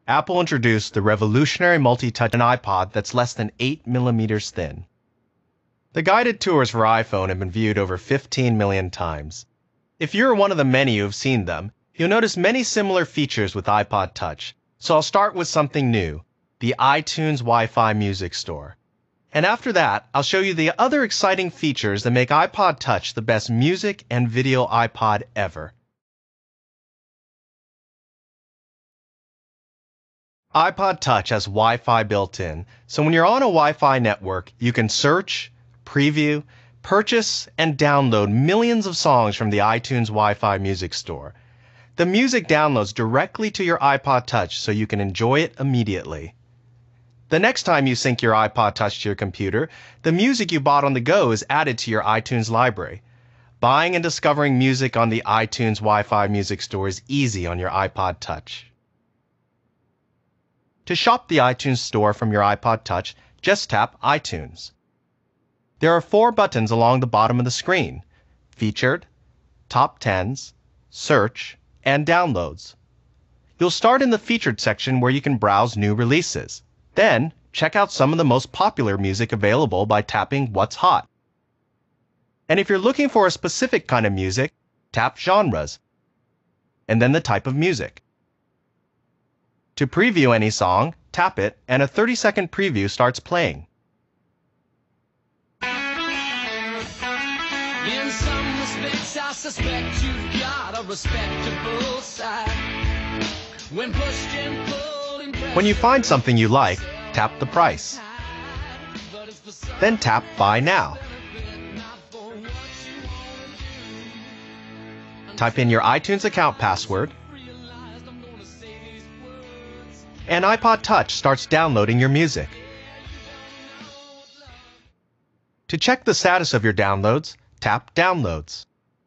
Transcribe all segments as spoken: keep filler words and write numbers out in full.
Apple introduced the revolutionary multi-touch iPod that's less than eight millimeters thin. The guided tours for iPhone have been viewed over fifteen million times. If you're one of the many who have seen them, you'll notice many similar features with iPod Touch. So I'll start with something new, the iTunes Wi-Fi Music Store. And after that, I'll show you the other exciting features that make iPod Touch the best music and video iPod ever. iPod Touch has Wi-Fi built in, so when you're on a Wi-Fi network, you can search, preview, purchase, and download millions of songs from the iTunes Wi-Fi Music Store. The music downloads directly to your iPod Touch so you can enjoy it immediately. The next time you sync your iPod Touch to your computer, the music you bought on the go is added to your iTunes library. Buying and discovering music on the iTunes Wi-Fi Music Store is easy on your iPod Touch. To shop the iTunes Store from your iPod Touch, just tap iTunes. There are four buttons along the bottom of the screen: Featured, Top Tens, Search, and Downloads. You'll start in the Featured section where you can browse new releases. Then, check out some of the most popular music available by tapping What's Hot. And if you're looking for a specific kind of music, tap Genres, and then the type of music. To preview any song, tap it, and a thirty second preview starts playing. In some respects, I suspect you've got a respectable side. When pushed and pulled and pressed, When you find something you like, tap the price. Then tap Buy Now. Type in your iTunes account password, and iPod Touch starts downloading your music. To check the status of your downloads, tap Downloads.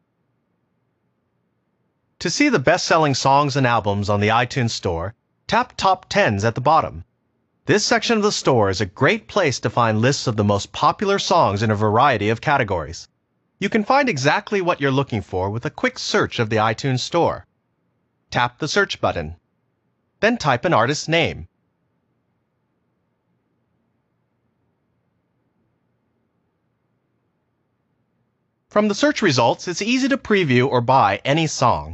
To see the best-selling songs and albums on the iTunes Store, tap Top Tens at the bottom. This section of the store is a great place to find lists of the most popular songs in a variety of categories. You can find exactly what you're looking for with a quick search of the iTunes Store. Tap the Search button. Then type an artist's name. From the search results, it's easy to preview or buy any song.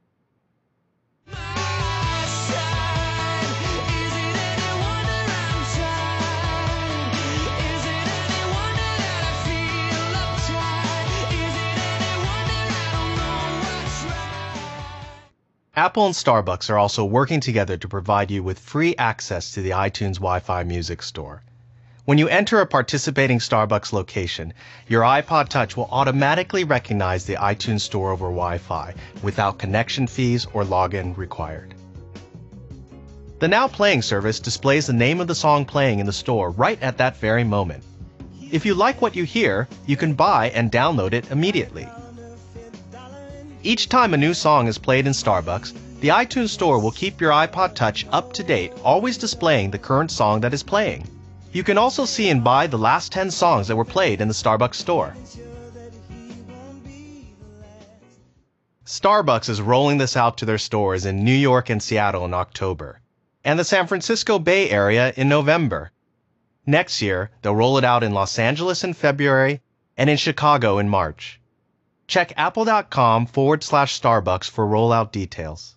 Apple and Starbucks are also working together to provide you with free access to the iTunes Wi-Fi Music Store. When you enter a participating Starbucks location, your iPod Touch will automatically recognize the iTunes Store over Wi-Fi without connection fees or login required. The Now Playing service displays the name of the song playing in the store right at that very moment. If you like what you hear, you can buy and download it immediately. Each time a new song is played in Starbucks, the iTunes Store will keep your iPod Touch up to date, always displaying the current song that is playing. You can also see and buy the last ten songs that were played in the Starbucks Store. Starbucks is rolling this out to their stores in New York and Seattle in October, and the San Francisco Bay Area in November. Next year, they'll roll it out in Los Angeles in February and in Chicago in March. Check apple.com forward slash Starbucks for rollout details.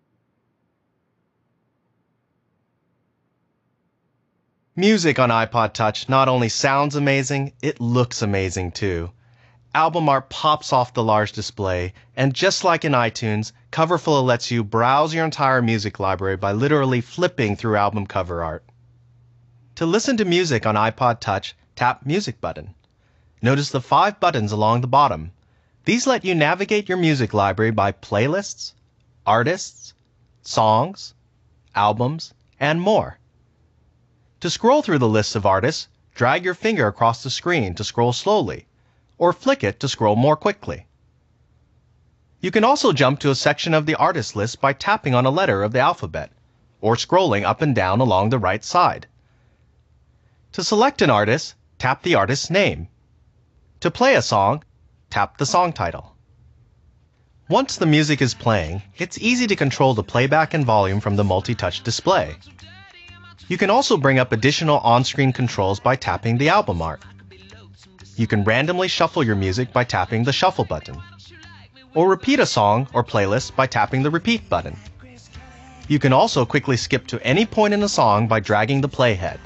Music on iPod Touch not only sounds amazing, it looks amazing too. Album art pops off the large display, and just like in iTunes, Coverflow lets you browse your entire music library by literally flipping through album cover art. To listen to music on iPod Touch, tap Music button. Notice the five buttons along the bottom. These let you navigate your music library by playlists, artists, songs, albums, and more. To scroll through the list of artists, drag your finger across the screen to scroll slowly, or flick it to scroll more quickly. You can also jump to a section of the artist list by tapping on a letter of the alphabet, or scrolling up and down along the right side. To select an artist, tap the artist's name. To play a song, tap the song title. Once the music is playing, it's easy to control the playback and volume from the multi-touch display. You can also bring up additional on-screen controls by tapping the album art. You can randomly shuffle your music by tapping the shuffle button, or repeat a song or playlist by tapping the repeat button. You can also quickly skip to any point in a song by dragging the playhead.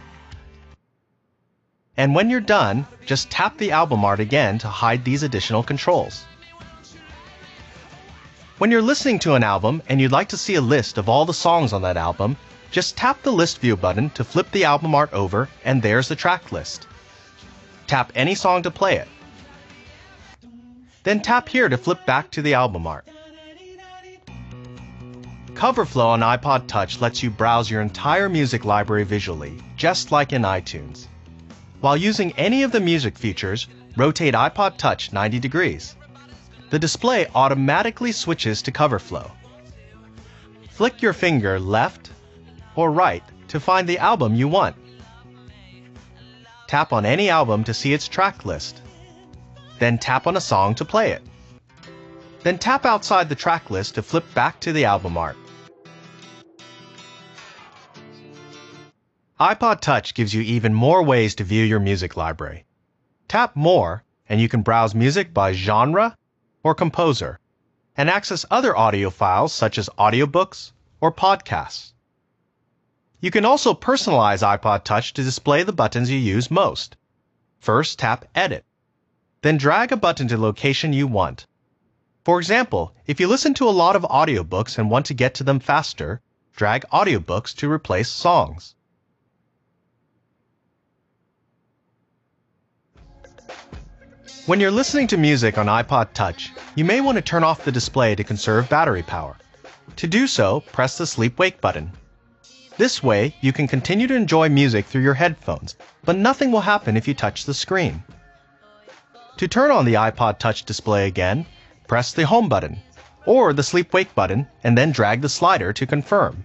And when you're done, just tap the album art again to hide these additional controls. When you're listening to an album and you'd like to see a list of all the songs on that album, just tap the List View button to flip the album art over, and there's the track list. Tap any song to play it. Then tap here to flip back to the album art. CoverFlow on iPod Touch lets you browse your entire music library visually, just like in iTunes. While using any of the music features, rotate iPod Touch ninety degrees. The display automatically switches to CoverFlow. Flick your finger left or right to find the album you want. Tap on any album to see its track list. Then tap on a song to play it. Then tap outside the track list to flip back to the album art. iPod Touch gives you even more ways to view your music library. Tap More, and you can browse music by genre or composer, and access other audio files such as audiobooks or podcasts. You can also personalize iPod Touch to display the buttons you use most. First, tap Edit. Then drag a button to the location you want. For example, if you listen to a lot of audiobooks and want to get to them faster, drag Audiobooks to replace songs. When you're listening to music on iPod Touch, you may want to turn off the display to conserve battery power. To do so, press the Sleep-Wake button. This way, you can continue to enjoy music through your headphones, but nothing will happen if you touch the screen. To turn on the iPod Touch display again, press the Home button, or the Sleep-Wake button, and then drag the slider to confirm.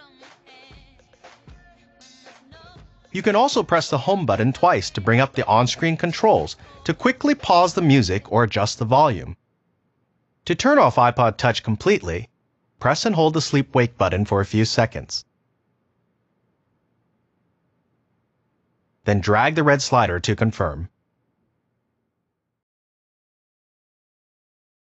You can also press the Home button twice to bring up the on-screen controls to quickly pause the music or adjust the volume. To turn off iPod Touch completely, press and hold the Sleep-Wake button for a few seconds. Then drag the red slider to confirm.